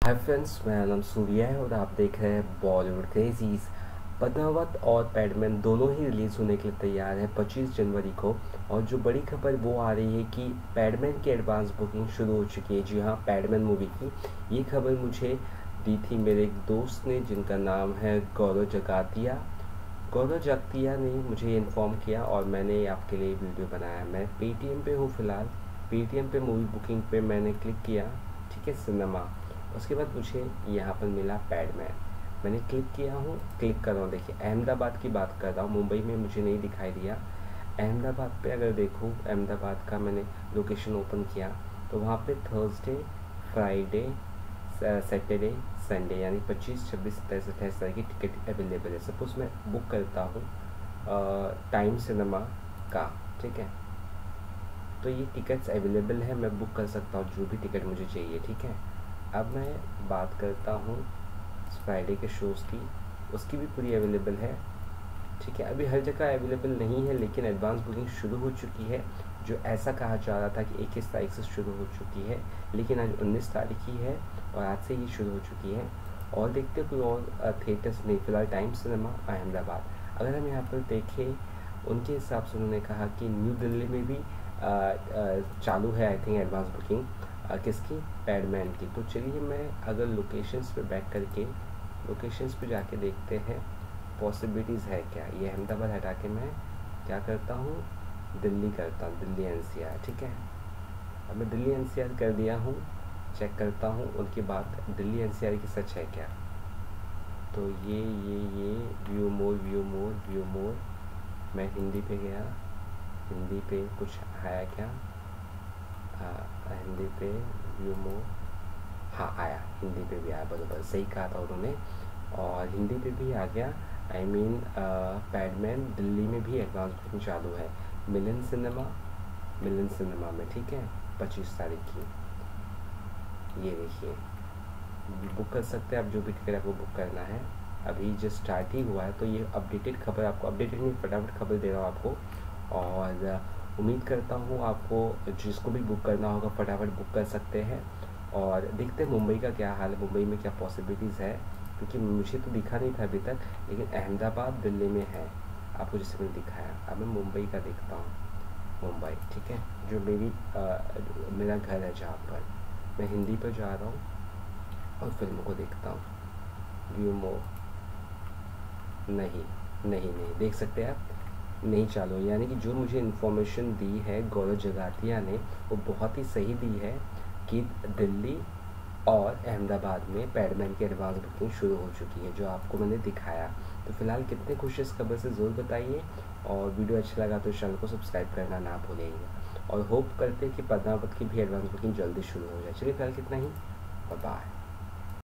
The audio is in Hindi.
हाय फ्रेंड्स, मेरा नाम सूर्या है और आप देख रहे हैं बॉलीवुड क्रेजीज। पद्मावत और पैडमैन दोनों ही रिलीज़ होने के लिए तैयार है 25 जनवरी को। और जो बड़ी खबर वो आ रही है कि पैडमैन की एडवांस बुकिंग शुरू हो चुकी है। जी हाँ, पैडमैन मूवी की ये खबर मुझे दी थी मेरे एक दोस्त ने, जिनका नाम है गौरव जगातिया। गौरव जगातिया ने मुझे इन्फॉर्म किया और मैंने आपके लिए वीडियो बनाया। मैं पेटीएम पे हूँ फ़िलहाल। पेटीएम पे मूवी बुकिंग पे मैंने क्लिक किया, ठीक है, सिनेमा। उसके बाद मुझे यहाँ पर मिला पैडमैन। मैंने क्लिक कर रहा हूँ। देखिए, अहमदाबाद की बात कर रहा हूँ, मुंबई में मुझे नहीं दिखाई दिया। अहमदाबाद पे अगर देखूँ, अहमदाबाद का मैंने लोकेशन ओपन किया तो वहाँ पे थर्सडे, फ्राइडे, सैटरडे, संडे यानी 25, 26, 27, 28 तारीख की टिकट अवेलेबल है। सपोज़ मैं बुक करता हूँ टाइम सिनेमा का, ठीक है, तो ये टिकट्स अवेलेबल है, मैं बुक कर सकता हूँ जो भी टिकट मुझे चाहिए, ठीक है। अब मैं बात करता हूँ फ्राइडे के शोज़ की, उसकी भी पूरी अवेलेबल है, ठीक है। अभी हर जगह अवेलेबल नहीं है, लेकिन एडवांस बुकिंग शुरू हो चुकी है। जो ऐसा कहा जा रहा था कि 21 तारीख से शुरू हो चुकी है, लेकिन आज 19 तारीख ही है और आज से ये शुरू हो चुकी है। और देखते कोई और थिएटर्स नहीं, फिलहाल टाइम सिनेमा अहमदाबाद। अगर हम यहाँ पर देखें, उनके हिसाब से उन्होंने कहा कि न्यू दिल्ली में भी चालू है आई थिंक एडवांस बुकिंग किसकी, पैडमैन की। तो चलिए, मैं अगर लोकेशंस पे बैक करके लोकेशंस पे जाके देखते हैं पॉसिबिलिटीज़ है क्या। ये अहमदाबाद हटा के मैं क्या करता हूँ, दिल्ली करता हूँ, दिल्ली एनसीआर, ठीक है। अब मैं दिल्ली एनसीआर कर दिया हूँ, चेक करता हूँ उनकी बात दिल्ली एनसीआर की सच है क्या। तो ये व्यू मोर मैं हिंदी पे गया, हिंदी पे कुछ आया क्या, हिंदी पे व्यू मोर, हाँ आया, हिंदी पे भी आया, बराबर सही कहा था उन्होंने, और हिंदी पे भी आ गया। आई मीन पैडमैन दिल्ली में भी एडवांस बुकिंग चालू है मिलन सिनेमा में, ठीक है, 25 तारीख की। ये देखिए, बुक कर सकते हैं आप, जो भी टिकट आपको बुक करना है। अभी जस्ट स्टार्ट ही हुआ है, तो ये अपडेटेड खबर आपको, अपडेटेड नहीं, फटाफट खबर दे रहा हूँ आपको। और उम्मीद करता हूँ आपको जिसको भी बुक करना होगा फटाफट बुक कर सकते हैं। और देखते हैं मुंबई का क्या हाल है, मुंबई में क्या पॉसिबिलिटीज़ है, क्योंकि मुझे तो दिखा नहीं था अभी तक, लेकिन अहमदाबाद दिल्ली में है आपको जैसे मैंने दिखाया। अब मैं मुंबई का देखता हूँ, मुंबई, ठीक है, जो मेरा घर है, जहाँ पर मैं हिंदी पर जा रहा हूँ और फिल्मों को देखता हूँ। व्यू मोर, नहीं देख सकते आप, नहीं चालू, यानी कि जो मुझे इन्फॉर्मेशन दी है गौरव जगातिया ने, वो बहुत ही सही दी है कि दिल्ली और अहमदाबाद में पैडमैन की एडवांस बुकिंग शुरू हो चुकी है, जो आपको मैंने दिखाया। तो फिलहाल कितने खुश इस खबर से ज़रूर बताइए, और वीडियो अच्छा लगा तो चैनल को सब्सक्राइब करना ना भूलिएगा। और होप करते हैं कि पद्मावत की भी एडवांस बुकिंग जल्दी शुरू हो जाए। चलिए फिलहाल कितना ही, बाय।